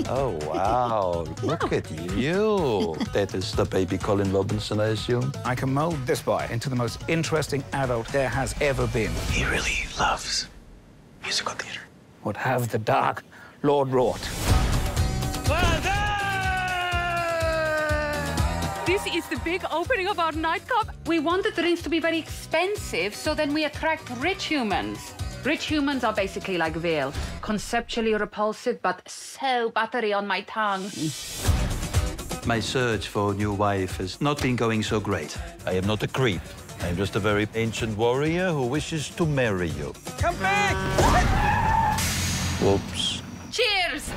Oh, wow. Look at you. That is the baby Colin Robinson, I assume. I can mold this boy into the most interesting adult there has ever been. He really loves musical theater. Would have the dark Lord wrought. This is the big opening of our nightclub. We want the drinks to be very expensive, so then we attract rich humans. Rich humans are basically like veal, conceptually repulsive, but so buttery on my tongue. My search for a new wife has not been going so great. I am not a creep. I'm just a very ancient warrior who wishes to marry you. Come back! Whoops. Cheers!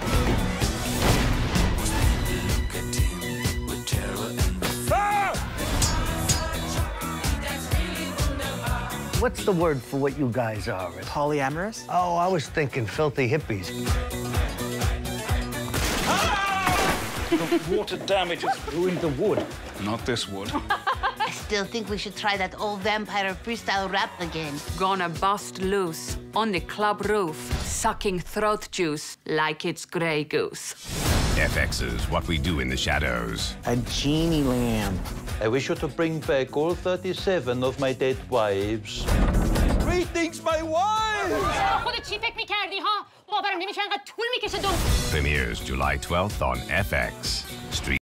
What's the word for what you guys are? Polyamorous? Oh, I was thinking filthy hippies. The water damage has ruined the wood. Not this wood. I still think we should try that old vampire freestyle rap again. Gonna bust loose on the club roof, sucking throat juice like it's Grey Goose. FX's What We Do in the Shadows. A genie lamp. I wish you to bring back all 37 of my dead wives. Greetings, my wives! Premieres July 12th on FX.